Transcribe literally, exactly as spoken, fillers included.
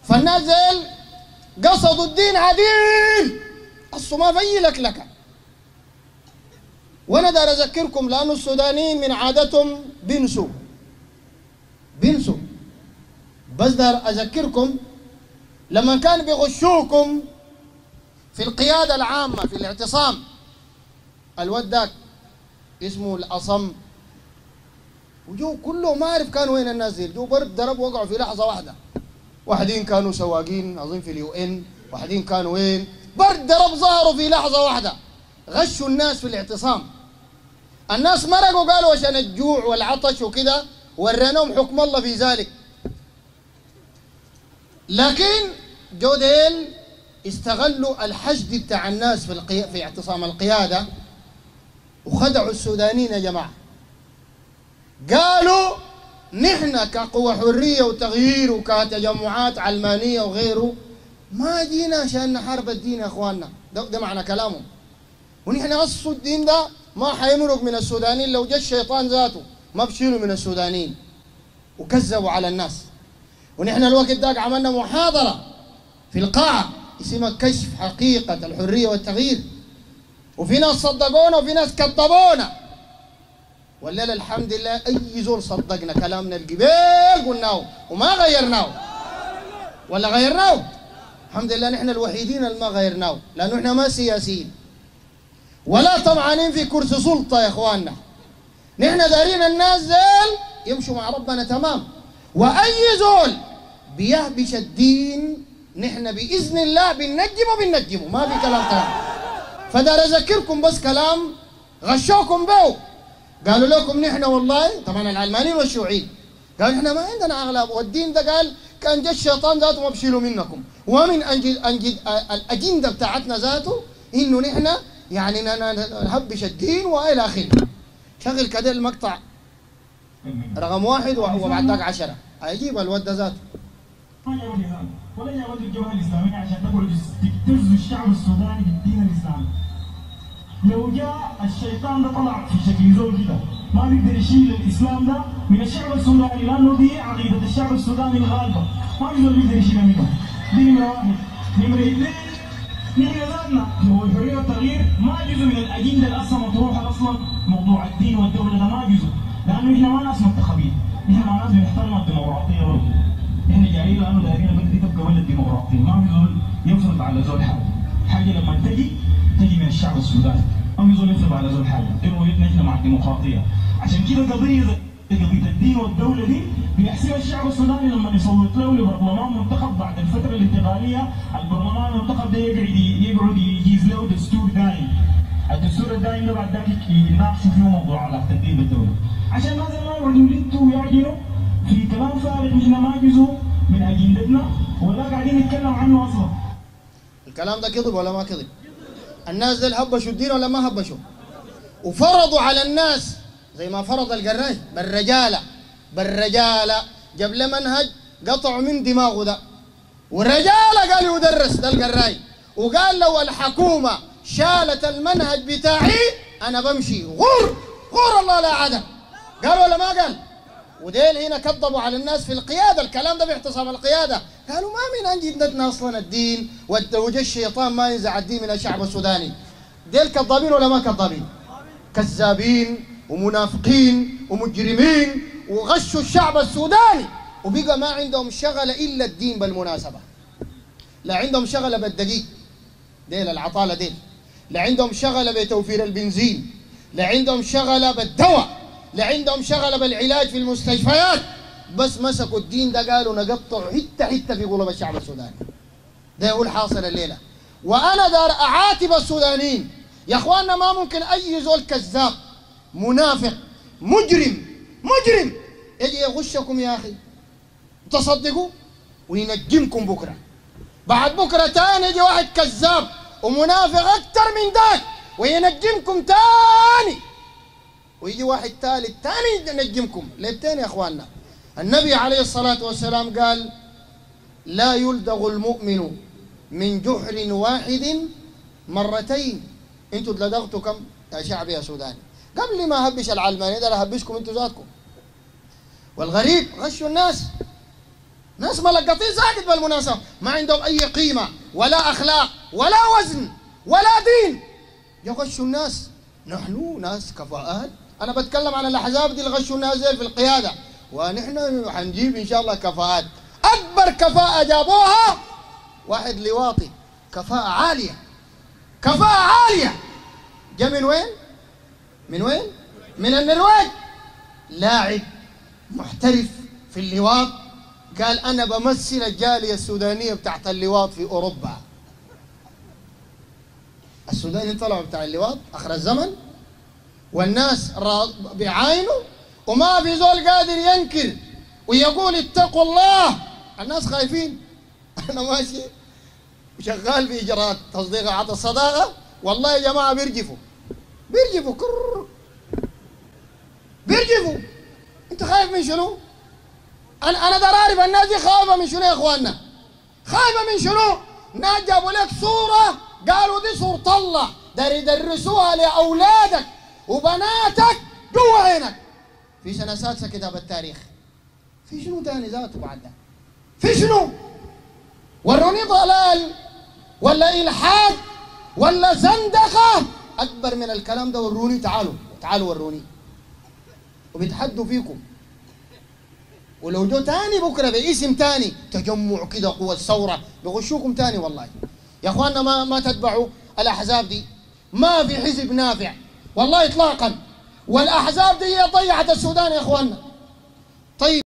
فالناس زي قصدوا الدين عديل أصله ما في لك لك. وانا دار اذكركم لانه السودانيين من عادتهم بينسوا بينسوا بس دار اذكركم لما كان بيغشوكم في القياده العامه في الاعتصام، الود داك اسمه الاصم وجو كله ما عارف كانوا وين الناس دي، جو برد ضرب وقعوا في لحظه واحده. واحدين كانوا سواقين اظن في اليو ان، واحدين كانوا وين، برد ضرب ظهروا في لحظه واحده، غشوا الناس في الاعتصام. الناس مرقوا قالوا عشان الجوع والعطش وكده، وريناهم حكم الله في ذلك. لكن جو ديل استغلوا الحشد بتاع الناس في القي... في اعتصام القياده وخدعوا السودانيين يا جماعه. قالوا نحن كقوى حريه وتغيير وكتجمعات علمانيه وغيره ما جينا عشان نحارب الدين يا اخواننا، ده, ده معنى كلامهم. ونحن اصل الدين ده ما حيمرق من السودانيين، لو جاء الشيطان ذاته ما بشيلوا من السودانيين. وكذبوا على الناس. ونحن الوقت داك عملنا محاضرة في القاعة اسمها كشف حقيقة الحرية والتغيير، وفي ناس صدقونا وفي ناس كذبونا. والليلة الحمد لله أي زول صدقنا كلامنا القبيل قلناه وما غيرناه، ولا غيرناه؟ الحمد لله نحن الوحيدين اللي ما غيرناه، لأنه نحن ما سياسيين ولا طمعانين في كرسي سلطة يا اخواننا. نحن دارين الناس زول يمشوا مع ربنا تمام، واي زول بيهبش الدين نحن باذن الله بننجمه بننجمه، ما في كلام ثاني. فدار اذكركم بس كلام غشوكم به، قالوا لكم نحن والله طبعا العلمانيين والشيوعيين قالوا نحن ما عندنا اغلب، والدين ده قال كان جا الشيطان ذاته ما بشيله منكم، ومن انجد انجد الاجنده بتاعتنا ذاته انه نحن يعني نهبش الدين والى اخره. شغل كده المقطع رقم واحد وبعد ذاك عشرة هيجيب الود ذاته. ولا يود الجبهه الاسلاميه عشان تخرج تبتز الشعب السوداني بالدين الاسلامي. لو جاء الشيطان ده طلع في شكل زول كده ما بيقدر يشيل الاسلام ده من الشعب السوداني، لانه دي عقيده الشعب السوداني الغالبه، ما في زول بيقدر يشيلها منه. دي نمره واحد. نمره اثنين نحن ذاتنا هو الحريه والتغيير ما جزء من الاجنده اللي اصلا مطروحه اصلا. موضوع الدين والدوله ده ما جزء، لانه احنا ما ناس منتخبين، احنا ما ناس بنحترم الديمقراطيه برضه. احنا جايين لانه دايرين البلد دي تبقى بلد ديمقراطيه، ما في زول يفرض على زول حاجه، حاجه لما تجي تجي من الشعب السوداني، ما في زول يفرض على زول حاجه، دي رؤيتنا احنا مع الديمقراطيه. عشان كده قضيه قضيه الدين والدوله دي بيحسبها الشعب السوداني لما يصوت له لبرلمان منتخب بعد الفتره الانتقاليه. البرلمان المنتخب ده يقعد يقعد يجيز له دستور دايم. الدستور الدايم ده بعد ذاك يناقشوا فيه موضوع علاقه الدين بالدوله. عشان هذا ما يقعدوا يلتوا ويعجنوا في كلام فارغ نحن ما جزء من اجندتنا ولا قاعدين نتكلم عنه اصلا. الكلام ده كذب ولا ما كذب؟ الناس دول هبشوا الدين ولا ما هبشوا؟ وفرضوا على الناس زي ما فرض القراش بالرجاله بالرجاله، جاب له منهج قطعوا من دماغه ده، والرجاله قال يدرس ده القراي، وقال لو الحكومه شالت المنهج بتاعي انا بمشي غور غور الله لا عدم. قال ولا ما قال؟ وديل هنا كذبوا على الناس في القياده، الكلام ده باعتصام القياده، قالوا ما من انجدتنا اصلا الدين، وجه الشيطان ما ينزع الدين من الشعب السوداني. ديل كذابين ولا ما كذابين؟ كذابين ومنافقين ومجرمين، وغشوا الشعب السوداني، وبقى ما عندهم شغله الا الدين. بالمناسبه لا عندهم شغله بالدقيق ديل العطاله ديل، لا عندهم شغله بتوفير البنزين، لا عندهم شغله بالدواء، لا عندهم شغله بالعلاج في المستشفيات، بس مسكوا الدين ده قالوا نقطع حته حته في قلوب الشعب السوداني. ده هو الحاصل الليله. وانا دار اعاتب السودانيين يا اخواننا، ما ممكن اي زول كذاب منافق مجرم مجرم يجي يغشكم يا اخي تصدقوا وينجمكم بكره، بعد بكره تاني يجي واحد كذاب ومنافق اكتر من ذاك وينجمكم تاني، ويجي واحد ثالث تاني ينجمكم. ليتين يا اخواننا؟ النبي عليه الصلاه والسلام قال لا يلدغ المؤمن من جحر واحد مرتين. انتوا اتلدغتوا كم يا شعب يا سوداني؟ قبل ما هبش العلماني ده هبشكم انتوا ذاتكم. والغريب غشوا الناس، ناس ملقطين ساكت بالمناسبة، ما عندهم أي قيمة ولا أخلاق ولا وزن ولا دين، يغشوا الناس. نحن ناس كفاءات. أنا بتكلم عن الأحزاب دي اللي غشوا الناس في القيادة، ونحن حنجيب إن شاء الله كفاءات. أكبر كفاءة جابوها واحد لواطي، كفاءة عالية، كفاءة عالية. جاء من وين؟ من وين؟ من النرويج. لاعب محترف في اللواط، قال أنا بمثل الجالية السودانية بتاعت اللواط في أوروبا. السودانيين طلعوا بتاع اللواط آخر الزمن، والناس بيعاينوا وما في زول قادر ينكر ويقول اتقوا الله. الناس خايفين. أنا ماشي وشغال في إجراءات تصديق عطى الصداقة، والله يا جماعة بيرجفوا بيرجفوا كر بيرجفوا. أنت خايف من شنو؟ أنا أنا دار أعرف الناس دي خايفة من شنو يا إخواننا؟ خايفة من شنو؟ ناس جابوا لك صورة قالوا دي صورة الله، دار يدرسوها لأولادك وبناتك جوا عينك. في سنة سادسة كتاب التاريخ. في شنو تاني ذاته بعد ده؟ في شنو؟ وروني ضلال ولا إلحاد ولا زندقة أكبر من الكلام ده. وروني، تعالوا تعالوا وروني. وبيتحدوا فيكم، ولو جو تاني بكره باسم تاني تجمع كده قوة ثورة بيغشوكم تاني. والله يا اخواننا ما ما تتبعوا الأحزاب دي. ما في حزب نافع والله إطلاقا، والأحزاب دي هي ضيعت السودان يا اخواننا. طيب